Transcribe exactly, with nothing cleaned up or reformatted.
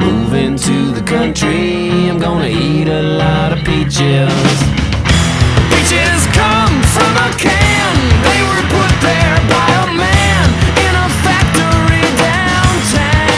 moving to the country. I'm gonna eat a lot of peaches. Peaches come from a can.